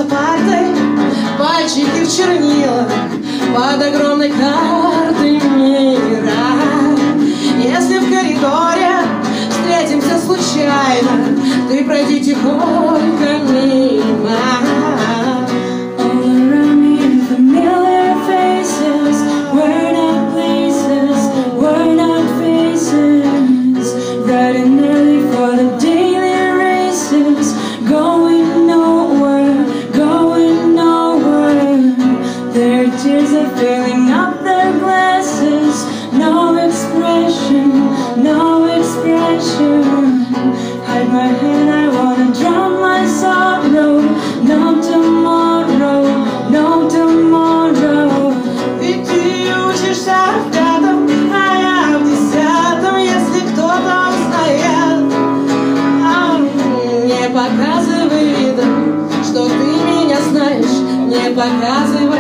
за партой, пальчики в чернилах под огромной картой мира. Если в коридоре встретимся случайно, ты пройди тихонько мимо. Tears are filling up their glasses. No expression, no expression. Hide my head, I wanna drown my sorrow. No tomorrow, no tomorrow. Ведь ты учишься в 5-м, а я в 10-м. Если кто-то узнает, не показывай видом, что ты меня знаешь. Не показывай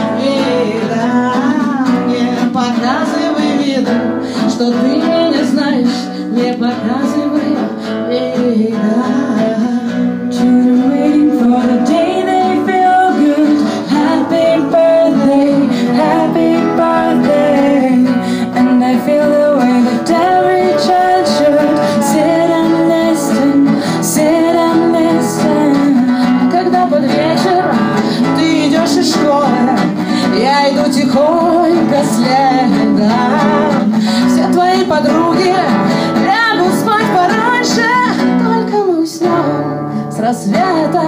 не показывай видом, что ты меня знаешь, не показывай вида. Children waiting for the day they feel good. Happy birthday, happy birthday. And I feel the way that every child should sit and listen, sit and listen. Когда под вечер ты идешь из школы, я иду тихонько следом. Все твои подруги лягут спать пораньше, только мы уснем с рассвета.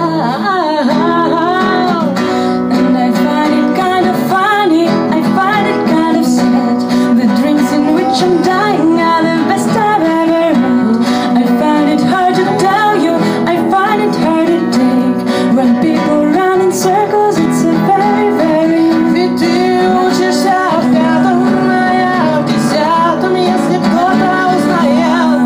And I find it kind of funny, I find it kind of sad. The drinks in which I'm dying are the best I've ever had. I find it hard to tell you, I find it hard to take. When people run in circles, it's a very, very. Ведь ты учишься в 5-м, а я в 10-м. Если кто-то узнает,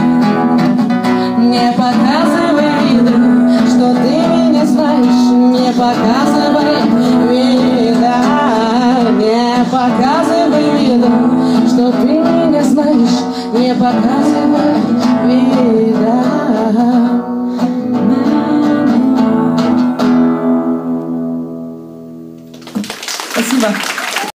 не показывай видом, что ты меня знаешь. Не показывай вида, не показывай видом, что ты меня знаешь. Не показывай.